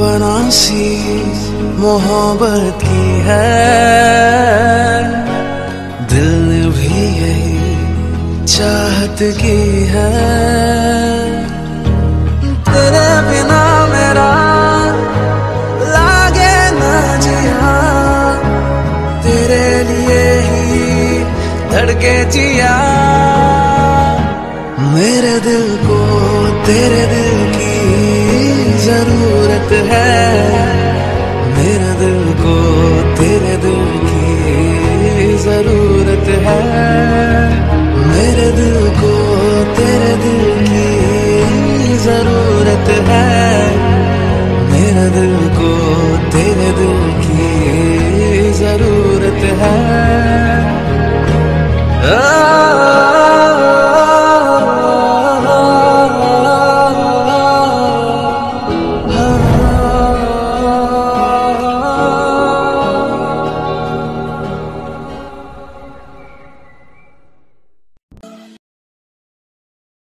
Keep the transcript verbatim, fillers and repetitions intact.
फना सी मोहब्बत की है, दिल ने भी यही चाहत की है। तेरे बिना मेरा लागे ना जिया, तेरे लिए ही धड़के जिया। मेरे दिल को तेरे दिल की जरूरत है।